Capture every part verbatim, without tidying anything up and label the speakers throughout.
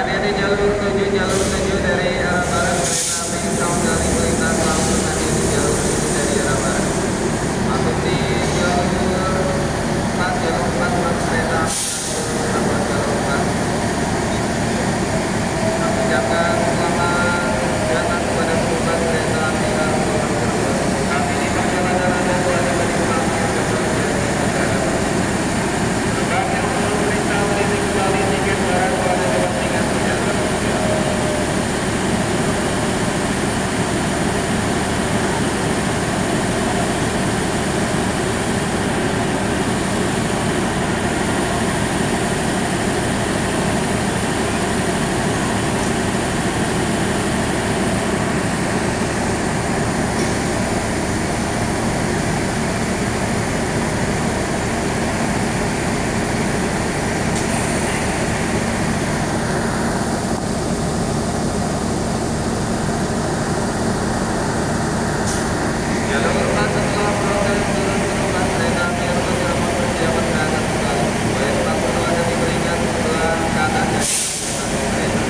Speaker 1: Ada di jalur tujuh, jalur tujuh dari arah barat kereta api Saudari melintas langsung nanti di jalur tujuh dari arah barat. Masuk di jalur empat, jalur empat masuk kereta api jalur empat. Kami ucapkan selamat datang kepada penumpang kereta api Argos Cirebon. Kami di perjalanan Anda telah tiba di Kemayoran ke Stasiun Jakarta. Penumpang yang belum periksa meniti kembali tiket barang pada dapat ingat tidak terbuka. Jalur empat setelah proses turun penumpang kereta api Argos Cirebon bersiap berangkat kembali. Poin empat puluh akan diberikan sebelah kanan dari stasiun kereta.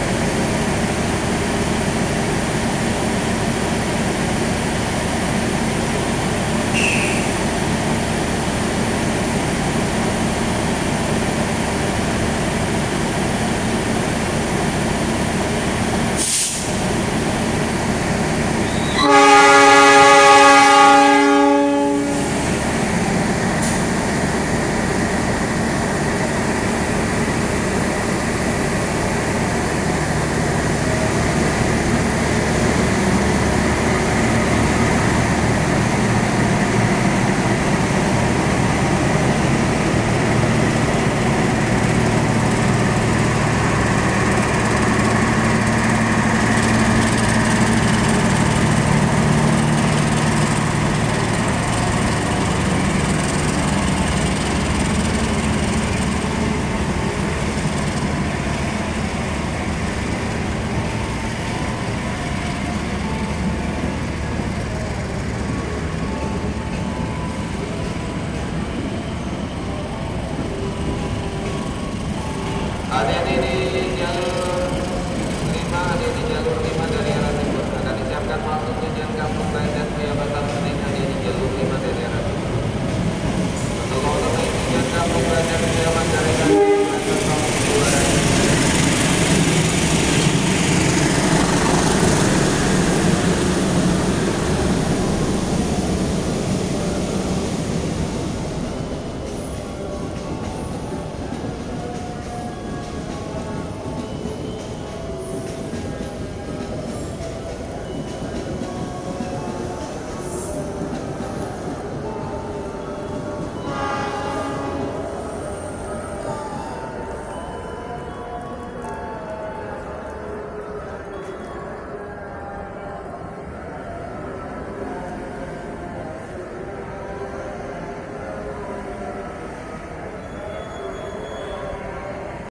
Speaker 1: Ada di jalur lima, ada di jalur lima dari arah timur. Akan disiapkan masuk tujuan Kampung Bayan dan Pria Batam.